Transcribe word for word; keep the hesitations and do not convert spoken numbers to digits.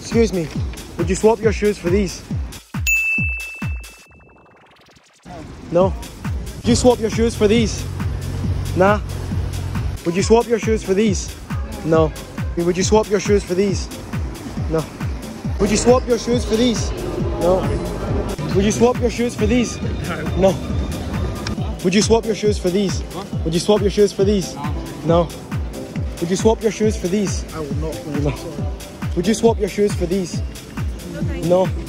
Excuse me. Would you swap your shoes for these? No. Would you swap your shoes for these? Nah. Would you swap your shoes for these? No. Would you swap your shoes for these? No. Would you swap your shoes for these? No. Would you swap your shoes for these? No. Would you swap your shoes for these? Would you swap your shoes for these? No. Would you swap your shoes for these? I will not. No. Would you swap your shoes for these? No.